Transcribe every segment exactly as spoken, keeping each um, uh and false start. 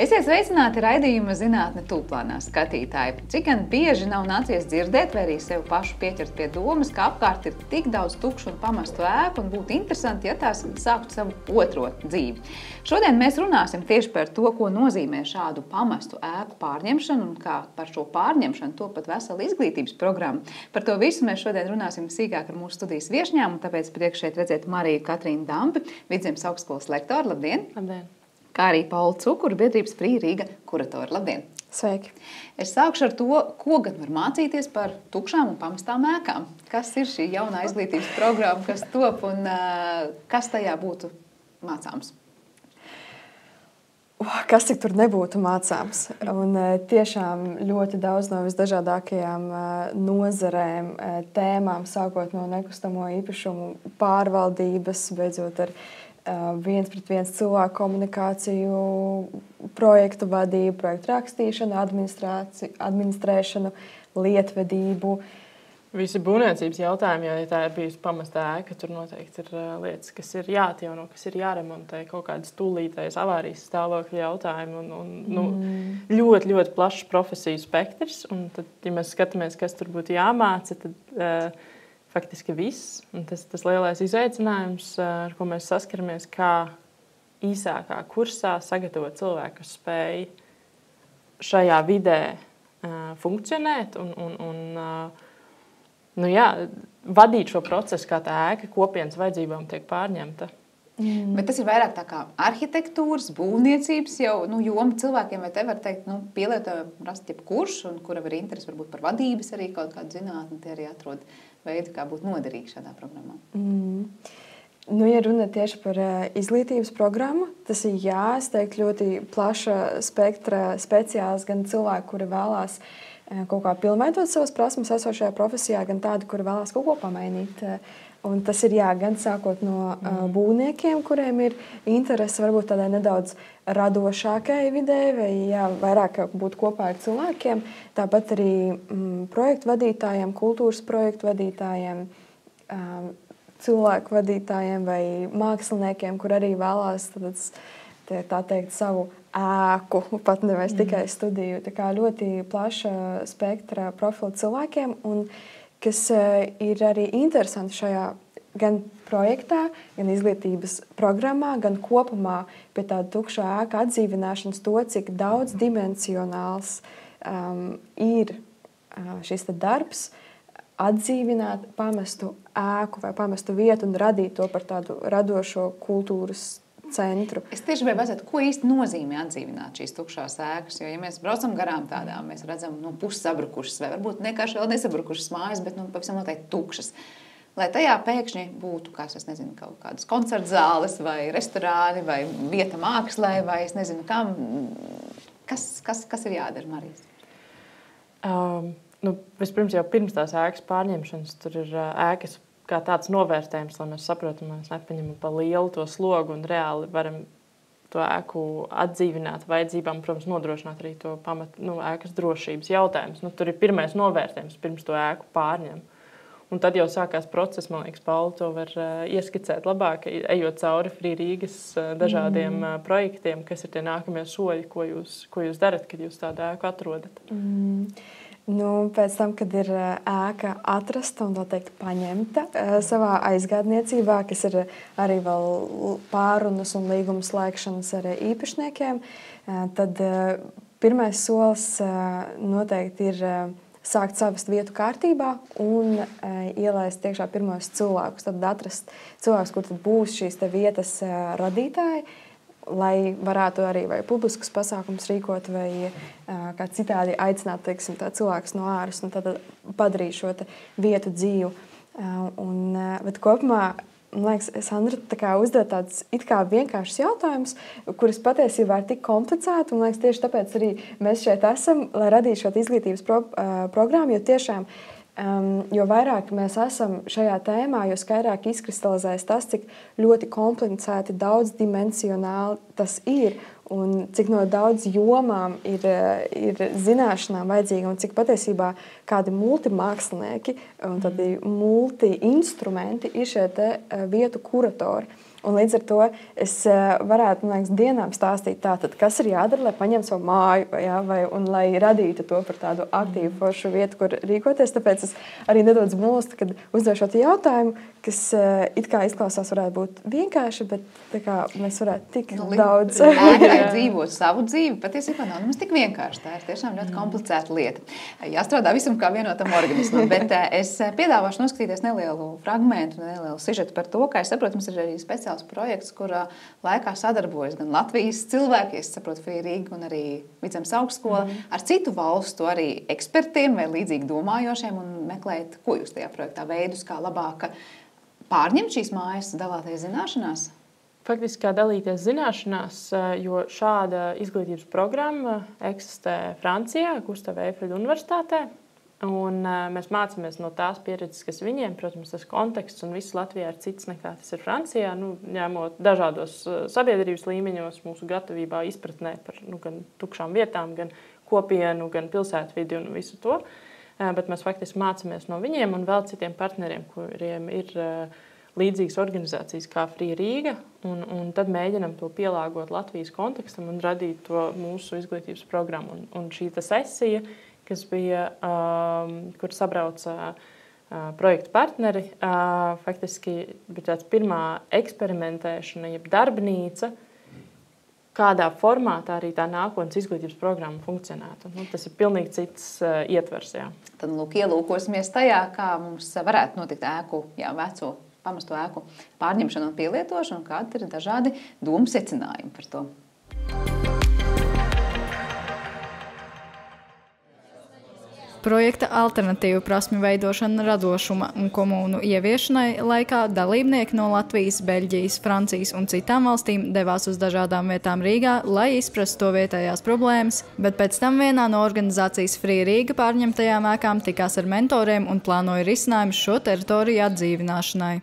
Esiet sveicināti raidījuma Zinātne tūplānā skatītāji. Cik gan bieži nav nācies dzirdēt vai arī sev pašu pieķert pie domas, ka apkārt ir tik daudz tukšu un pamestu ēku un būtu interesanti, ja tās sāktu savu otro dzīvi. Šodien mēs runāsim tieši par to, ko nozīmē šādu pamestu ēku pārņemšanu un kā par šo pārņemšanu to pat vesela izglītības programma. Par to visu mēs šodien runāsim sīkāk ar mūsu studijas viešņām, un tāpēc priekš šeit redzēt Mariju Katrīnu Dampi, Vidzemes augstskolas lektoru. Labdien! Labdien! Kā arī Paulu Cukuru, biedrības Free Riga kuratori. Labdien! Sveiki! Es sākšu ar to, ko gan var mācīties par tukšām un pamestām ēkām. Kas ir šī jaunā izglītības programma, kas top un uh, kas tajā būtu mācāms? Kas tik tur nebūtu mācāms? Un uh, tiešām ļoti daudz no visdažādākajām uh, nozarēm, uh, tēmām, sākot no nekustamo īpašumu pārvaldības, beidzot ar Uh, viens pret viens cilvēku komunikāciju, projektu vadību, projektu rakstīšanu, administrēšanu, lietvedību. Visi būvniecības jautājumi, jo, ja tā ir bijusi pamestā ēka, tur noteikti ir uh, lietas, kas ir jāatjauno, kas ir jāremontē, kaut kādas tūlītējas avārijas stāvokļa jautājumi un, un nu, mm. ļoti, ļoti plašs profesiju spektrs. Un tad, ja mēs skatāmies, kas tur būtu jāmāca, tad uh, faktiski viss. Un tas, tas lielais izaicinājums, ar ko mēs saskaramies, kā īsākā kursā sagatavot cilvēku, kas spēj šajā vidē uh, funkcionēt un, un, un uh, nu jā, vadīt šo procesu, kā tā ēka kopienas vajadzībām tiek pārņemta. Mm. Bet tas ir vairāk tā kā arhitektūras, būvniecības jau nu, joma cilvēkiem, vai te var teikt, nu, pielietojumu rast jebkurš, un kuram ir interesi varbūt par vadības arī kaut kādu zinātni, tie arī atrod veidu, kā būt noderīgi šādā programmā. Mm. Nu, ja runa tieši par uh, izglītības programmu, tas ir jā, es teiktu, ļoti plaša spektra speciāls, gan cilvēki, kuri vēlās uh, kaut kā pilnveidot savas prasmes esošajā profesijā, gan tādi, kuri vēlās kaut ko pamainīt. Uh, Un tas ir jā, gan sākot no uh, būvniekiem, kuriem ir interese varbūt tādai nedaudz radošākai vidē, vai jā, vairāk būt kopā ar cilvēkiem. Tāpat arī mm, projektu vadītājiem, kultūras projektu vadītājiem, um, cilvēku vadītājiem vai māksliniekiem, kur arī vēlās tāds, tā, tā teikt, savu ēku, pat nevis mm. tikai studiju. Tā kā ļoti plaša spektra profila cilvēkiem. Un kas ir arī interesanti šajā gan projektā, gan izglītības programmā, gan kopumā pie tāda tukšā ēka atdzīvināšanas to, cik daudz dimensionāls um, ir uh, šis darbs atdzīvināt pamestu ēku vai pamestu vietu un radīt to par tādu radošo kultūras centru. Es tieši gribēju vajadzētu, ko īsti nozīmē atdzīvināt šīs tukšās ēkas, jo, ja mēs braucam garām tādām, mēs redzam nu, pussabrukušas vai varbūt vienkārši vēl nesabrukušas mājas, bet nu, pavisam noteikti tukšas. Lai tajā pēkšņi būtu, kā es nezinu, kaut kādas koncertzāles vai restorāni vai vieta mākslē vai es nezinu kam, kas, kas, kas ir jādara, Marijas? Um, nu, vispirms jau pirms tās ēkas pārņemšanas tur ir uh, ēkas kā tāds novērtējums, lai mēs saprotam, mēs nepaņemam pa lielu to slogu un reāli varam to ēku atdzīvināt vajadzībām, protams, nodrošināt arī to pamat, nu, ēkas drošības jautājumus. Nu, tur ir pirmais novērtējums, pirms to ēku pārņem. Un tad jau sākās process, man liekas, Paula to var uh, ieskicēt labāk, ejot cauri Free Rigas uh, dažādiem mm. uh, projektiem, kas ir tie nākamie soļi, ko jūs, ko jūs darat, kad jūs tādu ēku atrodat. Mm. Nu, pēc tam, kad ir ēka atrasta un tā teikt paņemta savā aizgādniecībā, kas ir arī vēl pārunas un līguma slēgšanas ar īpašniekiem, tad pirmais solis noteikti ir sākt savest vietu kārtībā un ielaist iekšā pirmos cilvēkus. Tad atrast cilvēkus, kur tad būs šīs te vietas radītāji, lai varētu arī vai publiskus pasākumus rīkot vai uh, kā citādi aicināt, teiksim, tā cilvēkus no āras un tad padarīt šo te vietu dzīvu. Uh, un, uh, bet kopumā, man liekas, Sandra tā kā uzdod tāds it kā vienkāršs jautājums, kuras patiesībā ir tik komplicēti, un, man liekas, tieši tāpēc arī mēs šeit esam, lai radītu šo izglītības pro, uh, programmu, jo tiešām Um, jo vairāk mēs esam šajā tēmā, jo skaidrāk izkristalizējas tas, cik ļoti komplicēti, daudzdimensionāli tas ir un cik no daudz jomām ir, ir zināšanām vajadzīgi un cik patiesībā kādi multimākslinieki un tādi multi-instrumenti ir šie te vietu kuratori. Un līdz ar to es varētu, man liekas, dienām stāstīt tātad, kas ir jādara, lai paņemtu savu māju, jā, vai, un lai radītu to par tādu aktīvu foršu vietu, kur rīkoties. Tāpēc es arī nedaudz mulstu, kad uzdošot jautājumu, kas it kā izklausās varētu būt vienkārši, bet tā kā mēs varētu tik nu, daudz... Ēkai dzīvot savu dzīvi, patiesībā nav nemaz tik vienkārši. Tā ir tiešām ļoti komplicēta lieta. Jāstrādā visam kā vienotam organismam, bet es piedāvāšu noskatīties nelielu fragmentu, nelielu sižetu par to, kā es saprotu, mums ir arī speciāli projekts, kurā laikā sadarbojas gan Latvijas cilvēki, es saprotu, Free Riga un arī Vidzemes augstskola, mm. ar citu valstu arī ekspertiem vai līdzīgi domājošiem un meklēt, ko jūs tajā projektā veidus, kā labāk pārņemt šīs mājas, dalāties zināšanās? Faktiski kā dalīties zināšanās, jo šāda izglītības programma eksistē Francijā, Gustava Eiffeļa universitātē. Un, uh, mēs mācāmies no tās pieredzes, kas viņiem, protams, tas konteksts un viss Latvijā ir cits nekā tas ir Francijā, nu, ņemot dažādos uh, sabiedrības līmeņos, mūsu gatavībā, izpratnē par nu, gan tukšām vietām, gan kopienu, gan pilsētvidi un visu to. Uh, bet mēs faktiski mācāmies no viņiem un vēl citiem partneriem, kuriem ir uh, līdzīgas organizācijas kā Free Riga, un, un tad mēģinam to pielāgot Latvijas kontekstam un radīt to mūsu izglītības programmu. Un, un šī sesija, kas bija, um, kur sabrauca uh, projektu partneri, uh, faktiski bija tāds pirmā eksperimentēšana, jeb darbnīca, kādā formātā arī tā nākotnes izglītības programma funkcionētu. Nu, tas ir pilnīgi cits uh, ietvers. Jā. Tad lūk, ielūkosimies tajā, kā mums varētu notikt ēku, jā, veco pamesto ēku pārņemšana un pielietošana, un kādi ir dažādi domu secinājumi par to. Projekta alternatīvu prasmju veidošana radošuma un komūnu ieviešanai laikā dalībnieki no Latvijas, Beļģijas, Francijas un citām valstīm devās uz dažādām vietām Rīgā, lai izprastu to vietējās problēmas, bet pēc tam vienā no organizācijas Free Riga pārņemtajām ēkām tikās ar mentoriem un plānoja risinājumus šo teritoriju atdzīvināšanai.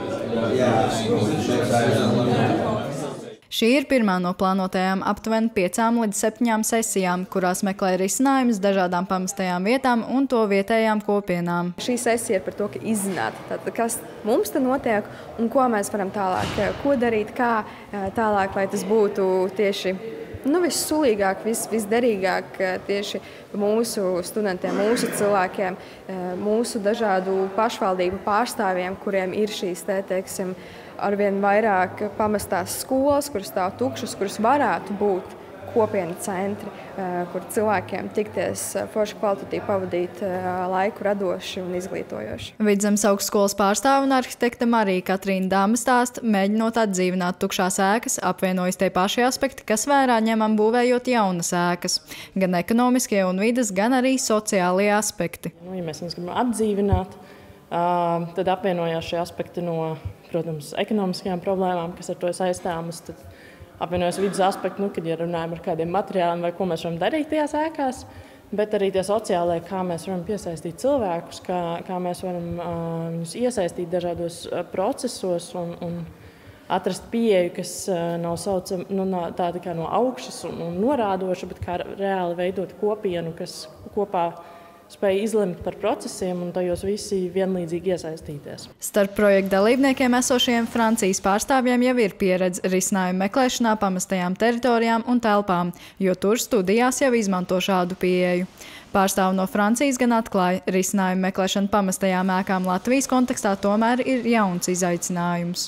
Šī ir pirmā no plānotajām aptuveni piecām līdz septiņām sesijām, kurās meklē risinājumus dažādām pamestajām vietām un to vietējām kopienām. Šī sesija ir par to, ka izzināt, tātad, kas mums te notiek un ko mēs varam tālāk, ko darīt, kā tālāk, lai tas būtu tieši nu, vissulīgāk, vis, visderīgāk tieši mūsu studentiem, mūsu cilvēkiem, mūsu dažādu pašvaldību pārstāvjiem, kuriem ir šīs te, teiksim, arvien vairāk pamestās skolas, kuras stāv tukšas, kuras varētu būt kopienu centri, kur cilvēkiem tikties forši kvalitatīvi pavadīt laiku radoši un izglītojoši. Vidzemes augstskolas pārstāve un arhitekte Marija Katrīna Dāma stāsta, mēģinot atdzīvināt tukšās ēkas, apvienojas tie paši aspekti, kas vērā ņemam būvējot jaunas ēkas. Gan ekonomiskie un vides, gan arī sociālie aspekti. Nu, ja mēs gribam atdzīvināt, tad apvienojās šie aspekti no, protams, ekonomiskajām problēmām, kas ar to saistāmas. Tad apvienojas vidas aspekti, nu, kad ja runājam ar kādiem materiāliem vai ko mēs varam darīt tajās ēkās, bet arī tie sociālai, kā mēs varam piesaistīt cilvēkus, kā, kā mēs varam uh, viņus iesaistīt dažādos uh, procesos un, un atrast pieeju, kas uh, nav saucam, nu, tāda kā no augšas un, un norādoša, bet kā reāli veidot kopienu, kas kopā spēja izlemt par procesiem un tajos visi vienlīdzīgi iesaistīties. Starp projekta dalībniekiem esošiem Francijas pārstāvjiem jau ir pieredze risinājumu meklēšanā pamestajām teritorijām un telpām, jo tur studijās jau izmanto šādu pieeju. Pārstāvi no Francijas gan atklāja, risinājumu meklēšana pamestajām ēkām Latvijas kontekstā tomēr ir jauns izaicinājums.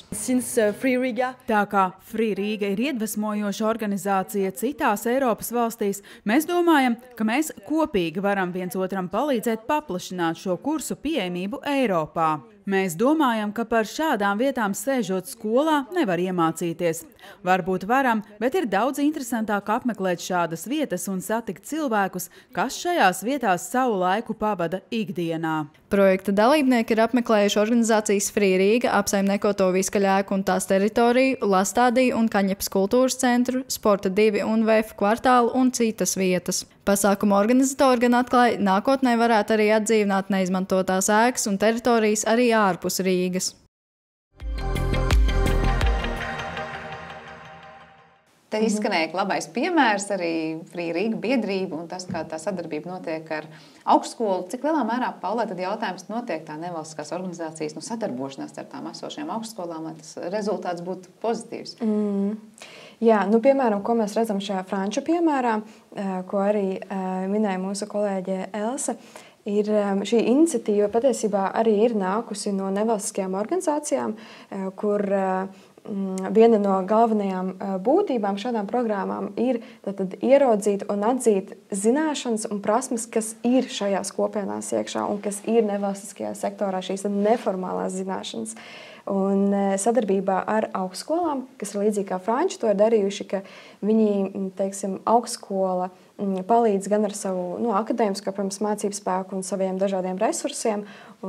Tā kā Free Riga ir iedvesmojoša organizācija citās Eiropas valstīs, mēs domājam, ka mēs kopīgi varam viens otram palīdzēt paplašināt šo kursu pieejamību Eiropā. Mēs domājam, ka par šādām vietām sēžot skolā nevar iemācīties. Varbūt varam, bet ir daudz interesantāk apmeklēt šādas vietas un satikt cilvēkus, kas šajās vietās savu laiku pavada ikdienā. Projekta dalībnieki ir apmeklējuši organizācijas Free Riga, apsaimniekoto Viskaļēku un tās teritoriju, Lastādiju un Kaņepes kultūras centru, Sporta divi un V F kvartālu un citas vietas. Pasākuma organizatori gan atklāja, nākotnē varētu arī atdzīvināt neizmantotās ēkas un teritorijas arī ārpus Rīgas. Te izskanēja labais piemērs arī Free Riga biedrība un tas, kā tā sadarbība notiek ar augstskolu. Cik lielā mērā, Paulē, tad jautājums notiek tā nevalstiskās organizācijas nu, sadarbošanās ar tām esošajām augstskolām, lai tas rezultāts būtu pozitīvs? Mm. Jā, nu, piemēram, ko mēs redzam šajā franču piemērā, ko arī minēja mūsu kolēģe Elsa, ir šī iniciatīva patiesībā arī ir nākusi no nevalstiskajām organizācijām, kur viena no galvenajām būtībām šādām programmām ir tad, ieraudzīt un atzīt zināšanas un prasmes, kas ir šajās kopienās iekšā un kas ir nevalstiskajā sektorā, šīs neformālās zināšanas. Un sadarbībā ar augstskolām, kas ir līdzīgi kā franči, to ir darījuši, ka viņi, teiksim, augstskola palīdz gan ar savu nu, akadēmisko, protams, mācību spēku un saviem dažādiem resursiem,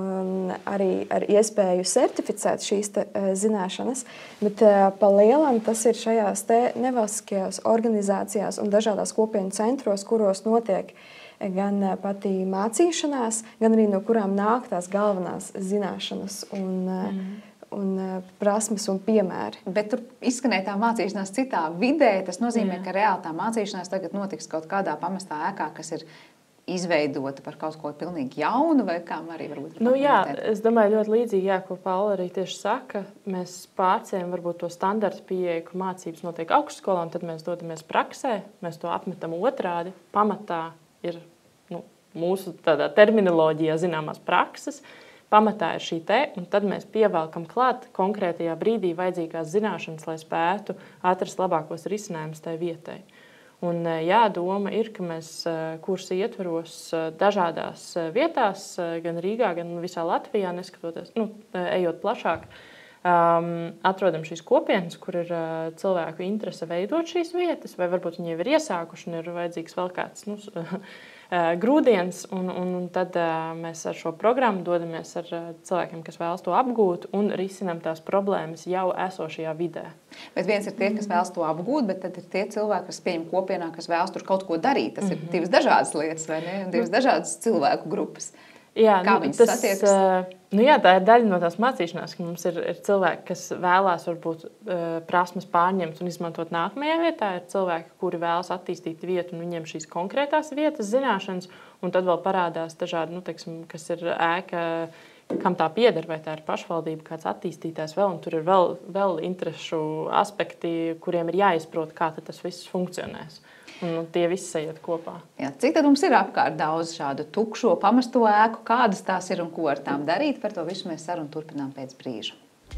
un arī ar iespēju certificēt šīs te, zināšanas, bet pa lielam tas ir šajās te nevalstiskajās organizācijās un dažādās kopienu centros, kuros notiek gan pati mācīšanās, gan arī no kurām nāk tās galvenās zināšanas un mm. un prasmes un piemēri. Bet tur izskanēja tā mācīšanās citā vidē. Tas nozīmē, Jā. ka reāli tā mācīšanās tagad notiks kaut kādā pamestā ēkā, kas ir izveidota par kaut ko pilnīgi jaunu, vai kā arī varbūt? Nu, jā, es domāju ļoti līdzīgi, jā, ko Paula arī tieši saka. Mēs pārcējam varbūt to standartu pieeju, ka mācības notiek augstskolā, un tad mēs dodamies praksē, mēs to apmetam otrādi. Pamatā ir nu, mūsu tādā terminoloģijā zināmās prakses, pamatā ir šī te, un tad mēs pievelkam klāt konkrētajā brīdī vajadzīgās zināšanas, lai spētu atrast labākos risinājumus tai vietai. Un jā, doma ir, ka mēs kursa ietvaros dažādās vietās, gan Rīgā, gan visā Latvijā, neskatoties, nu, ejot plašāk, um, atrodam šīs kopienas, kur ir cilvēku interese veidot šīs vietas, vai varbūt viņi jau ir iesākuši un ir vajadzīgs vēl kāds, nu, grūdienis, un, un, un tad uh, mēs ar šo programmu dodamies ar uh, cilvēkiem, kas vēlas to apgūt un risinām tās problēmas jau esošajā vidē. Bet viens ir tie, kas vēlas to apgūt, bet tad ir tie cilvēki, kas pieņem kopienā, kas vēlas tur kaut ko darīt. Tas mm-hmm. ir divas dažādas lietas, vai ne? Divas dažādas cilvēku grupas. Jā, Kā nu, viņas tas, satiekas? Uh, nu jā, tā ir daļa no tās mācīšanās, ka mums ir, ir cilvēki, kas vēlās varbūt uh, prasmes pārņemt un izmantot nākamajā vietā. Ir cilvēki, kuri vēlas attīstīt vietu un viņiem šīs konkrētās vietas zināšanas, un tad vēl parādās dažādi, nu, teiksim, kas ir ēka, kam tā pieder, vai tā ir pašvaldība, kāds attīstītājs vēl, un tur ir vēl, vēl interešu aspekti, kuriem ir jāizprot, kā tas viss funkcionēs. Un tie visi sajiet kopā. Jā, cik tad mums ir apkārt daudz šādu tukšo, pamesto ēku, kādas tās ir un ko ar tām darīt? Par to visu mēs sarunu turpinām pēc brīža.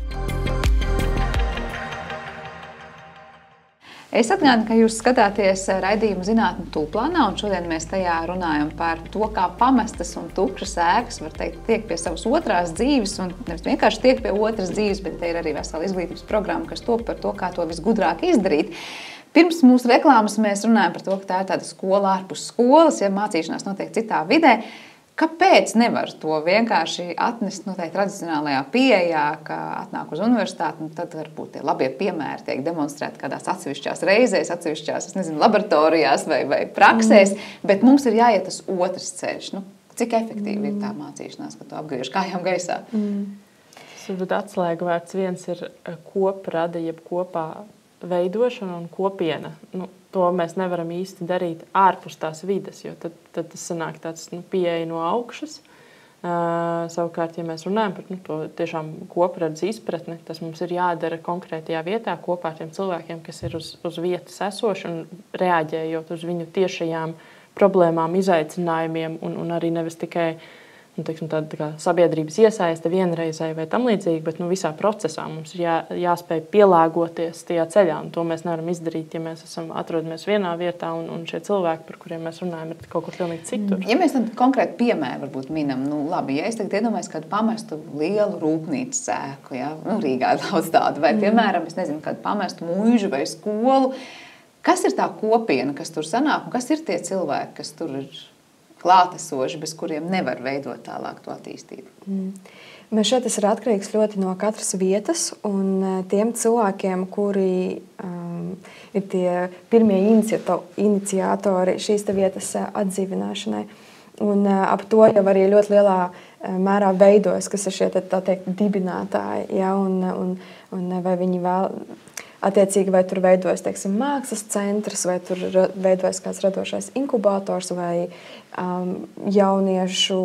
Es atgādinu, ka jūs skatāties raidījumu Zinātne tūplānā, un šodien mēs tajā runājam par to, kā pamestas un tukšas ēkas, var teikt, tiek pie savas otrās dzīves, un nevis vienkārši tiek pie otras dzīves, bet te ir arī vesela izglītības programma, kas top par to, kā to visgudrāk izdarīt. Pirms mūsu reklāmas mēs runājam par to, ka tā ir tāda skola ārpus skolas, ja mācīšanās notiek citā vidē. Kāpēc nevar to vienkārši atnest no tai tradicionālajā pieejā, ka atnāk uz universitāti, un tad varbūt tie labie piemēri tiek demonstrēti kādās atsevišķās reizēs, atsevišķās, es nezinu, laboratorijās vai, vai praksēs, mm. bet mums ir jāiet tas otrs ceļš. Nu, cik efektīvi mm. ir tā mācīšanās, ka tu apgriež kājām gaisā? Mm. Tad atslēga vārds viens ir koprada, jeb kopā veidošana un kopiena. Nu, to mēs nevaram īsti darīt ārpus tās vides, jo tad, tad tas sanāk tāds nu, pieeja no augšas. Uh, savukārt, ja mēs runājam par nu, to tiešām kopradzes izpratni, tas mums ir jādara konkrētajā vietā kopā ar tiem cilvēkiem, kas ir uz, uz vietas esoši un reaģējot uz viņu tiešajām problēmām, izaicinājumiem un, un arī nevis tikai nu, teiksim, tāda tā kā sabiedrības iesaiste vienreizēji vai tam līdzīgi, bet nu, visā procesā mums ir jā, jāspēj pielāgoties tajā ceļā, un to mēs nevaram izdarīt, ja mēs esam atrodamies vienā vietā, un, un šie cilvēki, par kuriem mēs runājam, ir kaut kur pilnīgi citur. Ja mēs tad konkrēti piemēru varbūt minam, nu labi, ja es tagad iedomājos kādu pamestu lielu rūpnīcas ēku, ja? Nu, Rīgā ir daudz tādu, vai piemēram, es nezinu, kādu pamestu mūžu vai skolu, kas ir tā kopiena, kas tur sanāk, un kas ir tie cilvēki, kas tur ir klātesoši, bez kuriem nevar veidot tālāk to attīstību? Mm. Mēs šeit tas ir atkarīgs ļoti no katras vietas un tiem cilvēkiem, kuri um, ir tie pirmie iniciatori šīs te vietas atdzīvināšanai. Un uh, ap to jau arī ļoti lielā mērā veidojas, kas ir šie tā teikt dibinātāji, ja, un, un, un vai viņi vēl attiecīgi vai tur veidojas, teiksim, mākslas centrs, vai tur veidojas kāds radošais inkubators vai um, jauniešu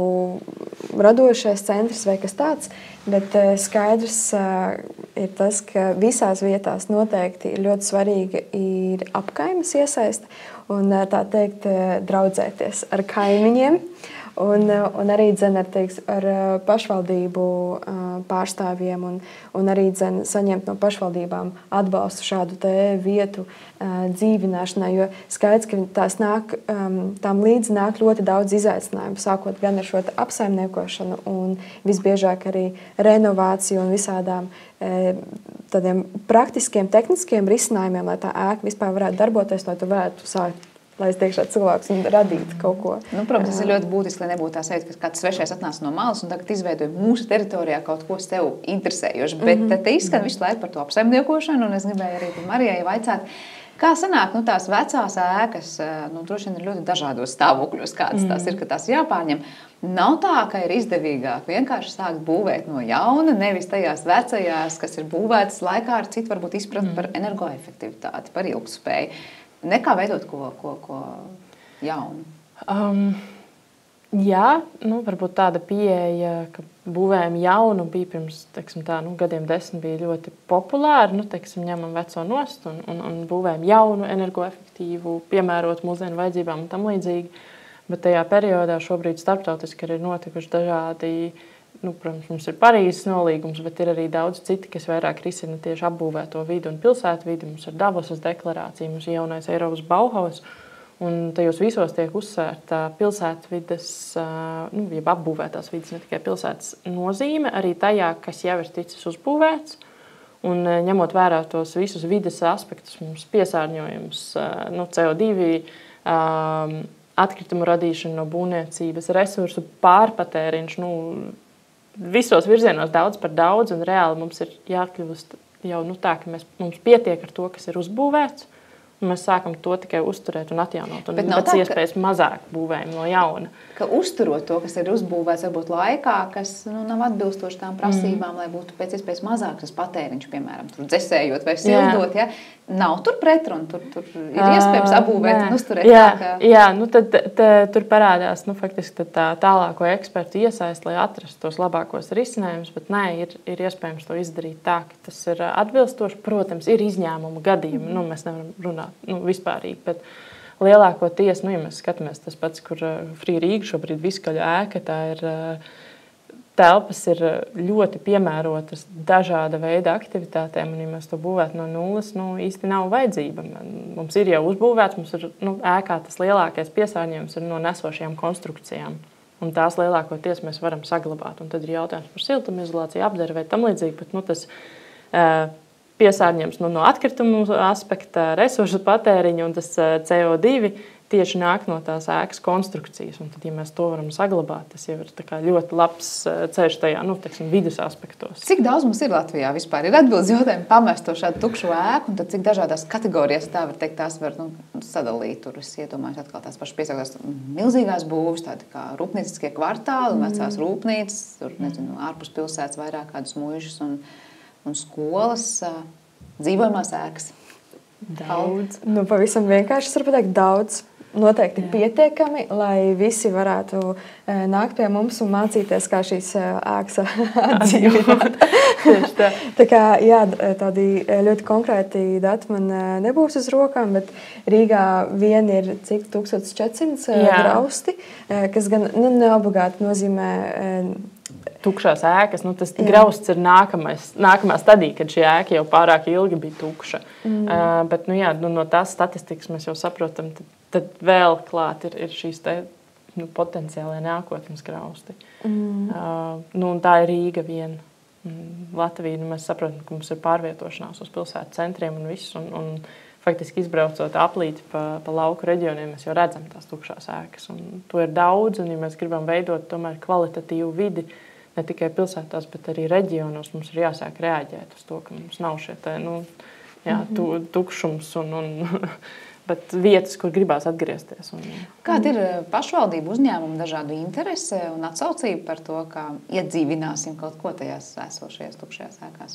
radošais centrs vai kas tāds. Bet uh, skaidrs uh, ir tas, ka visās vietās noteikti ir ļoti svarīga ir apkaimes iesaiste un uh, tā teikt uh, draudzēties ar kaimiņiem. Un, un arī dzen, ar, teiks, ar pašvaldību pārstāvjiem un, un arī dzen, saņemt no pašvaldībām atbalstu šādu te vietu dzīvināšanai, jo skaidrs, ka tās nāk, tām līdzi nāk ļoti daudz izaicinājumu, sākot gan ar šo apsaimniekošanu un visbiežāk arī renovāciju un visādām tādiem praktiskiem, tehniskiem risinājumiem, lai tā ēka vispār varētu darboties, lai tu varētu sākt lai es teikšu cilvēks un radītu kaut ko. Nu, protams, tas ir ļoti būtiski, lai nebūtu tā sajūta, ka kāds svešais atnāca no malas un tagad izveidoja mūsu teritorijā kaut ko sev interesējošu. Bet mm -hmm. te izskan visu laiku par to apsaimniekošanu, un es gribēju arī Marijai vaicāt, kā sanāk, nu tās vecās ēkas, nu droši vien ir ļoti dažādos stāvokļos, kādas mm -hmm. tās ir, ka tās jāpārņem. Nav tā, ka ir izdevīgāk vienkārši sākt būvēt no jauna, nevis tajās vecajās, kas ir būvētas laikā ar citu varbūt izpratni mm -hmm. par energoefektivitāti, par ilgspēju. Nekā veidot ko, ko, ko jaunu? Um, jā, nu, varbūt tāda pieeja, ka būvējam jaunu, bija pirms teiksim, tā, nu, gadiem desmit bija ļoti populāra. Nu, teiksim, ņemam veco nost un, un, un būvējam jaunu, energoefektīvu, piemērotu mūsdienu vajadzībām un tam līdzīgi. Bet tajā periodā šobrīd starptautiski ir notikuši dažādi. Nu, protams, mums ir Parīzes nolīgums, bet ir arī daudz citi, kas vairāk risina tieši apbūvēto vidu un pilsētu vidi. Mums ir Davosas deklarācija, mums ir jaunais Eiropas Bauhaus, un tajos visos tiek uzsvērta pilsētvides, nu, jeb apbūvētās vidas, ne tikai pilsētas nozīme, arī tajā, kas jau ir ticis uzbūvēts. Un ņemot vērā tos visus vides aspektus, mums piesārņojums, nu, C O divi, atkritumu radīšana no būvniecības, resursu pārpatēriņš, nu, visos virzienos daudz par daudz, un reāli mums ir jākļūst jau nu, tā, ka mēs, mums pietiek ar to, kas ir uzbūvēts, un mēs sākam to tikai uzturēt un atjaunot. Un pēc tā, iespējas ka, mazāk būvējam no jauna. Ka uzturot to, kas ir uzbūvēts, varbūt laikā, kas nu, nav atbilstoši tām prasībām, mm. lai būtu pēc iespējas mazāks patēriņš, piemēram, tur dzesējot vai sildot, ja? Nav tur pretrunu, tur, tur ir iespējams apbūvēt uh, un uzturēt jā, tā, ka... Jā, nu tad tā, tur parādās, nu faktiski tā tālāko ekspertu iesaist, lai atrastu tos labākos risinājumus, bet nē, ir, ir iespējams to izdarīt tā, ka tas ir atbilstoši. Protams, ir izņēmuma gadījumi, nu mēs nevaram runāt nu, vispārīgi, bet lielākoties, nu ja mēs skatāmies tas pats, kur Free Riga šobrīd Viskaļa ēka, tā ir... Telpas ir ļoti piemērotas dažāda veida aktivitātēm, un ja mēs to būvētu no nulles, nu īsti nav vajadzība. Mums ir jau uzbūvēts, mums ir nu, ēkā tas lielākais piesārņojums ir no nesošajām konstrukcijām, un tās lielākoties mēs varam saglabāt. Un tad ir jautājums par siltumizolāciju, apdari vai tam līdzīgi, bet nu, tas uh, piesārņojums nu, no atkritumu aspekta, resursu patēriņa un tas C O divi tieši nāk no tās ēkas konstrukcijas. Un tad, ja mēs to varam saglabāt, tas jau ir ļoti labs ceļš tajā, nu, teiksim, vidus aspektos. Cik daudz mums ir Latvijā vispār? Ir atbildes jautājumu pamest to šādu tukšu ēku, un tad cik dažādās kategorijās tā var teikt, tās var nu, sadalīt. Tur es iedomājos atkal tās pašas piesauktās milzīgās būvis, tādi kā rūpnieciskie kvartāli, mm. vecās rūpnīcas, tur, nezinu, ārpus pilsētas vairāk kādus muižas un, un skolas, dzīvojamās ēkas. Daudz. Nu, pavisam vienkārši es varu pateikt daudz. Noteikti jā. Pietiekami, lai visi varētu e, nākt pie mums un mācīties, kā šīs ēkas atdzīvināt. tā. tā kā, jā, tādi ļoti konkrēti dati man nebūs uz rokām, bet Rīgā vien ir cik tūkstoš četri simti grausti, kas gan nu, neobligāti nozīmē... Tukšās ēkas, nu tas jā. Grausts ir nākamais, nākamā stadija, kad šī ēka jau pārāk ilgi bija tukša. Mm. Uh, bet nu, jā, nu, no tās statistikas mēs jau saprotam, tad, tad vēl klāt ir, ir šīs te, nu, potenciālie nākotnes grausti. Mm. Uh, nu, un tā ir Rīga viena. Latvija, nu, mēs saprotam, ka mums ir pārvietošanās uz pilsētu centriem un viss. Un, un faktiski izbraucot aplīti pa, pa lauku reģioniem, mēs jau redzam tās tukšās ēkas. Un to ir daudz, un ja mēs gribam veidot tomēr kvalitatīvu vidi, ne tikai pilsētās, bet arī reģionos, mums ir jāsāk reaģēt uz to, ka mums nav šie te, nu, jā, tu, tukšums un, un bet vietas, kur gribās atgriezties. Un, kāda ir pašvaldību uzņēmumu dažādu interese un atsaucību par to, kā iedzīvināsim kaut ko tajās esošajās tukšajās ēkās?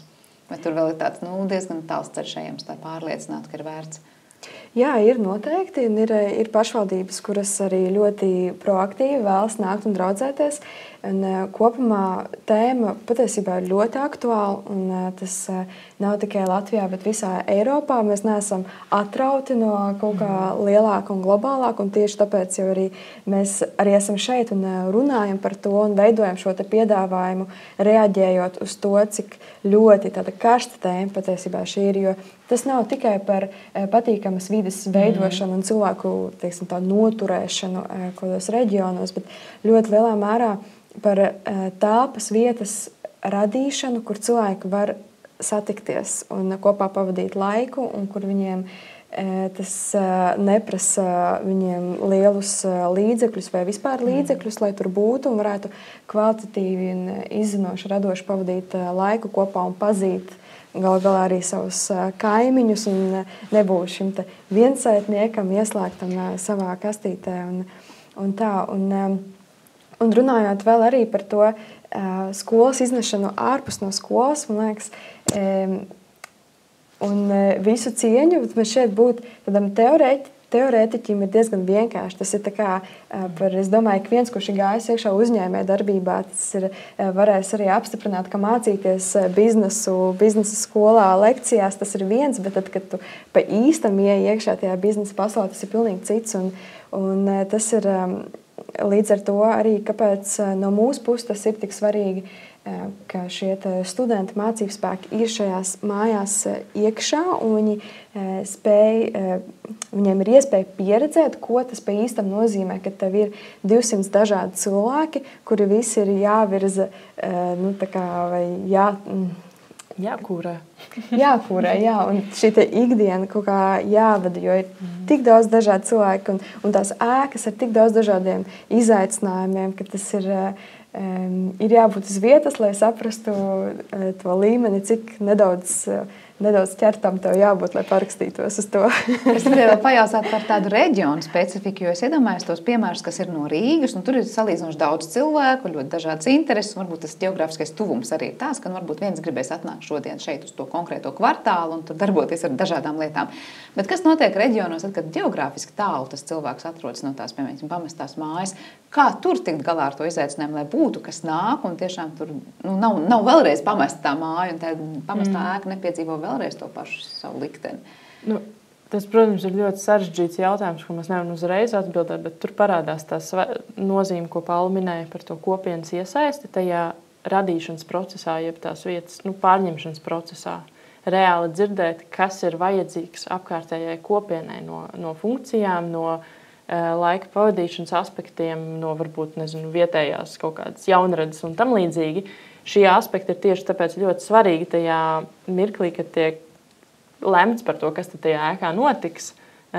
Vai tur vēl ir tāds nu, diezgan tāls ceļš ejams, lai pārliecinātu, ka ir vērts? Jā, ir noteikti. Un ir, ir pašvaldības, kuras arī ļoti proaktīvi vēlas nākt un draudzēties. Un, kopumā tēma patiesībā ir ļoti aktuāla. Un, tas nav tikai Latvijā, bet visā Eiropā. Mēs neesam atrauti no kaut kā lielāka un globālāka. Un tieši tāpēc jau arī mēs arī esam šeit un runājam par to un veidojam šo te piedāvājumu, reaģējot uz to, cik ļoti tāda karsta tēma patiesībā šī ir. Jo tas nav tikai par patīkamas vides veidošanu un cilvēku teiksim, tā, noturēšanu kādos reģionos, bet ļoti lielā mērā par telpas vietas radīšanu, kur cilvēki var satikties un kopā pavadīt laiku, un kur viņiem tas neprasa viņiem lielus līdzekļus vai vispār līdzekļus, lai tur būtu un varētu kvalitatīvi un izzinoši, radoši pavadīt laiku kopā un pazīt galu galā arī savus kaimiņus un nebūt šim te viensaitniekam ieslēgtam savā kastītē un, un tā. Un, un runājot vēl arī par to skolas iznešanu ārpus no skolas, man liekas, un visu cieņu, bet man šeit būt tādam teorēti, teorētiķim ir diezgan vienkārši. Tas ir tā kā, par, es domāju, ka viens, kurš ir gājis iekšā uzņēmē darbībā, tas ir varēs arī apstiprināt, ka mācīties biznesu, biznesa skolā, lekcijās, tas ir viens, bet tad, kad tu pa īstam ieej iekšā tajā biznesa pasaulē, tas ir pilnīgi cits. Un, un tas ir līdz ar to arī, kāpēc no mūsu puses tas ir tik svarīgi, ka šie studenti, mācību spēki ir šajās mājās iekšā un viņi spēj, viņiem ir iespēja pieredzēt, ko tas pa īstam nozīmē, ka tev ir divsimt dažādi cilvēki, kuri visi ir jāvirza, nu, tā kā, vai jā... Jākūrē. Jākūrē, jā, un šī te ikdiena kaut kā jāvada, jo ir mm. tik daudz dažādu cilvēku un, un tās ēkas ar tik daudz dažādiem izaicinājumiem, ka tas ir... Um, ir jābūt uz vietas, lai saprastu uh, to līmeni, cik nedaudz, uh, nedaudz ķertam tev jābūt, lai parakstītos uz to. Es gribēju vēl pajautāt par tādu reģionu specifiku, jo es iedomājos tos piemērus, kas ir no Rīgas, un tur ir salīdzinoši daudz cilvēku, ļoti dažādas intereses, un varbūt tas geogrāfiskais tuvums arī ir tās, ka varbūt viens gribēs atnākt šodien šeit uz to konkrēto kvartālu un tur darboties ar dažādām lietām. Bet kas notiek reģionos, tad, kad geogrāfiski tālu tas cilvēks atrodas no tās, piemēram, pamestās mājas, kā tur tikt galā ar to izaicinājumu, lai būtu, kas nāk, un tiešām tur nu, nav, nav vēlreiz pamesta tā māja, un tā pamestā mm. ēka nepiedzīvo vēlreiz to pašu savu likteni? Nu, tas, protams, ir ļoti sarežģīts jautājums, ko mēs nevaram uzreiz atbildēt, bet tur parādās tā nozīme, ko Paula minēja par to kopienas iesaisti tajā radīšanas procesā, jeb tās vietas nu, pārņemšanas procesā. Reāli dzirdēt, kas ir vajadzīgs apkārtējai kopienai no, no funkcijām, no laika pavadīšanas aspektiem, no varbūt nezinu, vietējās kaut kādas jaunradas un tam līdzīgi. Šie aspekti ir tieši tāpēc ļoti svarīgi tajā mirklī, kad tiek lemts par to, kas tad tajā ēkā notiks,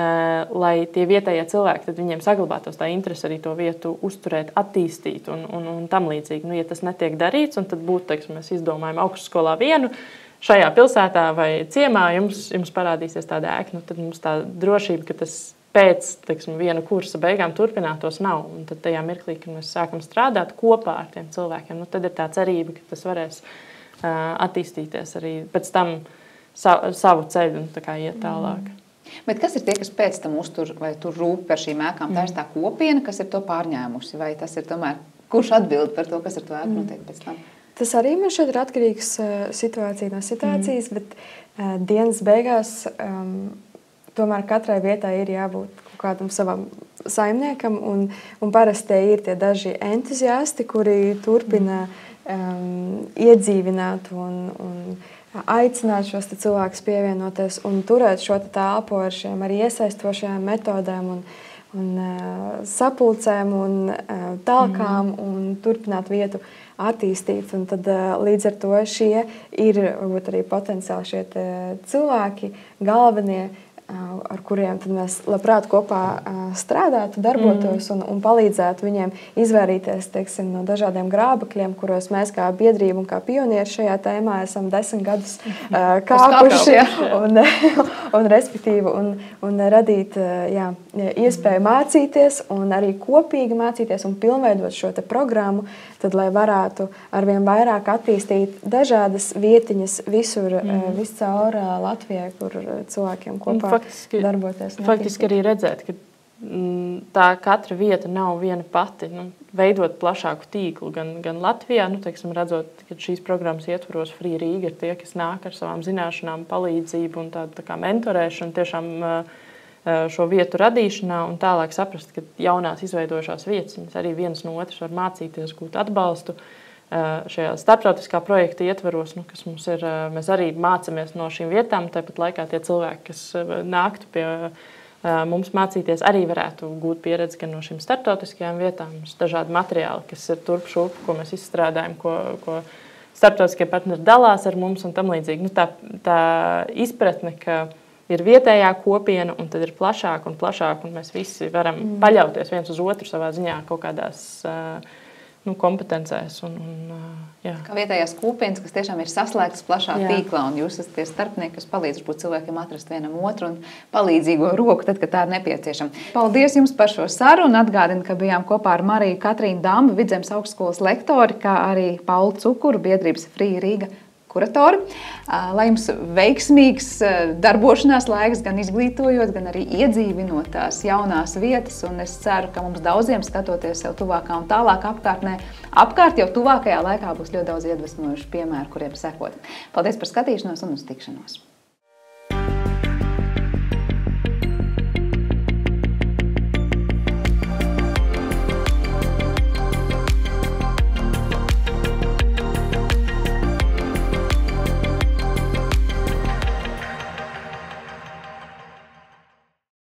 lai tie vietējie cilvēki, tad viņiem saglabātos tā interese arī to vietu uzturēt, attīstīt un, un, un tam līdzīgi. Nu, ja tas netiek darīts, un tad būtu, teiksim, mēs izdomājam augstskolā vienu, šajā pilsētā vai ciemā jums, jums parādīsies tāda ēka, nu, tad mums tā drošība, ka tas pēc teiksim, viena kursa beigām turpinātos nav. Un tad tajā mirklī, kad mēs sākam strādāt kopā ar tiem cilvēkiem, nu, tad ir tā cerība, ka tas varēs uh, attīstīties arī pēc tam sa savu ceļu un tā kā iet tālāk. Mm. Bet kas ir tie, kas pēc tam uztur vai tur rūp par šīm ēkām? Mm. Tā ir tā kopiena, kas ir to pārņēmusi? Vai tas ir tomēr, kurš atbild par to, kas ar to ēku notiek pēc tam? Tas arī man šeit ir atkarīgs uh, situācija no situācijas, mm. bet uh, dienas beigās um, tomēr katrai vietai ir jābūt kaut kādam savam saimniekam, un, un parasti ir tie daži entuziasti, kuri turpina um, iedzīvināt un, un aicināt šos cilvēkus pievienoties un turēt šo telpu ar šiem arī iesaistošajām metodēm un, un uh, sapulcēm un uh, talkām mm. un turpināt vietu attīstīt. Un tad uh, līdz ar to šie ir varbūt arī potenciāli šie cilvēki, galvenie, ar kuriem tad mēs labprāt kopā strādātu, darbotos un, un palīdzētu viņiem izvairīties teiksim, no dažādiem grābekļiem, kuros mēs kā biedrība un kā pionieri šajā tēmā esam desmit gadus uh, kāpuši un, un respektīvi un, un radīt jā, iespēju mācīties un arī kopīgi mācīties un pilnveidot šo te programmu, tad, lai varētu arvien vairāk attīstīt dažādas vietiņas visur, mm. viscaur Latvijai, kur cilvēkiem kopā faktiski, darboties. Faktiski arī redzēt, ka tā katra vieta nav viena pati. Nu, veidot plašāku tīklu gan, gan Latvijā, nu, teiksim, redzot, ka šīs programmas ietvaros Free Riga ir tie, kas nāk ar savām zināšanām, palīdzību un tādu tā kā mentorēšanu tiešām šo vietu radīšanā un tālāk saprast, ka jaunās izveidojušās vietas, viņas arī viens no otras var mācīties, gūt atbalstu šajā starptautiskā projekta ietvaros, nu, kas mums ir, mēs arī mācamies no šīm vietām, tāpat laikā tie cilvēki, kas nāktu pie mums mācīties, arī varētu gūt pieredzi gan no šīm starptautiskajām vietām, dažādi materiāli, kas ir turp šurp, ko mēs izstrādājam, ko, ko starptautiskie partneri dalās ar mums un tam līdzīgi. Nu, tā, tā izpratne, ka ir vietējā kopiena un tad ir plašāk un plašāk, un mēs visi varam mm. paļauties viens uz otru savā ziņā kaut kādās nu, kompetencēs. Un, un, jā. Kā vietējās kopienas, kas tiešām ir saslēgtas plašā jā. tīklā, un jūs esat tie starpnieki, kas palīdz būt cilvēkiem atrast vienam otru un palīdzīgo roku, tad, kad tā ir nepieciešama. Paldies jums par šo sarunu. Atgādinu, ka bijām kopā ar Mariju Katrīnu Dambu, Vidzemes augstskolas lektori, kā arī Paulu Cukuru, biedrības Free Riga kuratori. Lai jums veiksmīgs darbošanās laiks, gan izglītojot, gan arī iedzīvinot tās jaunās vietas, un es ceru, ka mums daudziem skatoties sev tuvākā un tālāk apkārtnē, apkārt jau tuvākajā laikā būs ļoti daudz iedvesmojuši piemēru, kuriem sekot. Paldies par skatīšanos un uz tikšanos!